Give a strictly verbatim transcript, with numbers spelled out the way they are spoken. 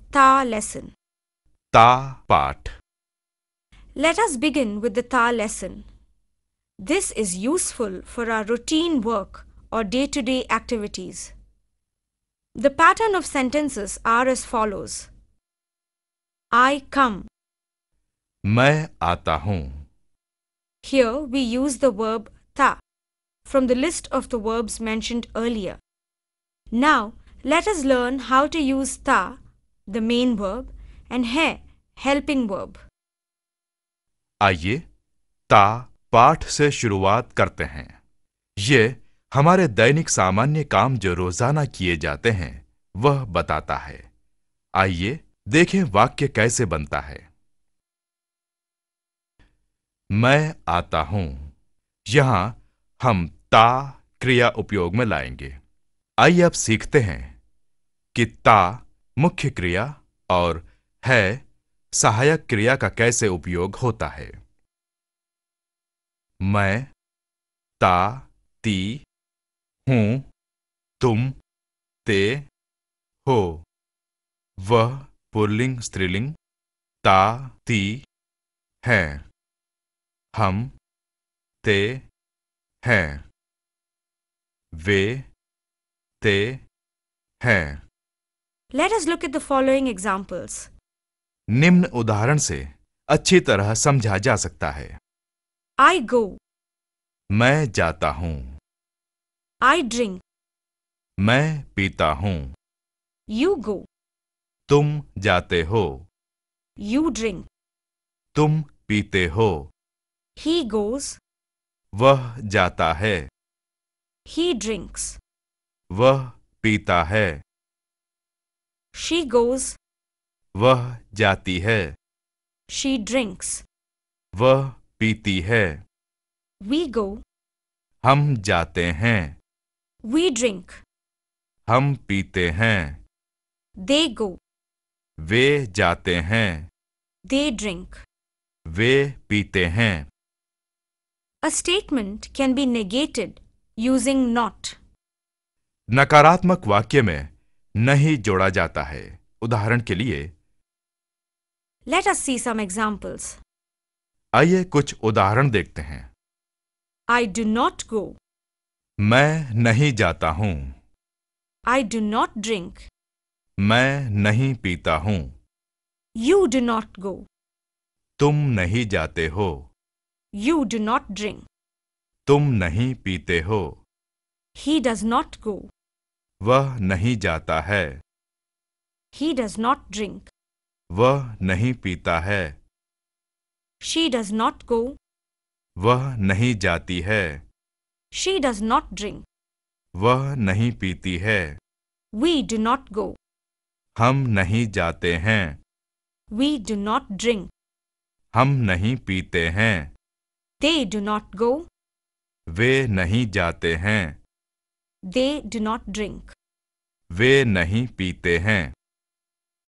Ta lesson. ता पाठ। Let us begin with the Ta lesson. This is useful for our routine work or day-to-day activities. The pattern of sentences are as follows. I come. मैं आता हूँ। Here we use the verb ta from the list of the verbs mentioned earlier. Now let us learn how to use ta, the main verb, and hai, helping verb. आइए ता पाठ से शुरुआत करते हैं। ये हमारे दैनिक सामान्य काम जो रोजाना किए जाते हैं वह बताता है। आइए देखें वाक्य कैसे बनता है। मैं आता हूं। यहां हम ता क्रिया उपयोग में लाएंगे। आइए अब सीखते हैं कि ता मुख्य क्रिया और है सहायक क्रिया का कैसे उपयोग होता है। मैं, ता, ती, हूं, तुम, ते, हो। वह पुल्लिंग स्त्रीलिंग ता, ती, हैं। हम, ते, हैं। वे, ते, हैं। Let us look at the following examples. निम्न उदाहरण से अच्छी तरह समझा जा सकता है। I go. मैं जाता हूं। I drink. मैं पीता हूं। You go. तुम जाते हो। You drink. तुम पीते हो। He goes. वह जाता है। He drinks. वह पीता है। She goes. वह जाती है। She drinks. वह पीती है। We go. हम जाते हैं। We drink. हम पीते हैं। They go. वे जाते हैं। They drink. वे पीते हैं। A statement can be negated using not. नकारात्मक वाक्य में नहीं जोड़ा जाता है। उदाहरण के लिए Let us see some examples. आइए कुछ उदाहरण देखते हैं। I do not go. मैं नहीं जाता हूं। I do not drink. मैं नहीं पीता हूं। You do not go. तुम नहीं जाते हो। You do not drink. तुम नहीं पीते हो। He does not go. वह नहीं जाता है। He does not drink. वह नहीं पीता है। She does not go. वह नहीं जाती है। She does not drink. वह नहीं पीती है। We do not go. हम नहीं जाते हैं। We do not drink. हम नहीं पीते हैं। They do not go. वे नहीं जाते हैं। They do not drink. वे नहीं पीते हैं।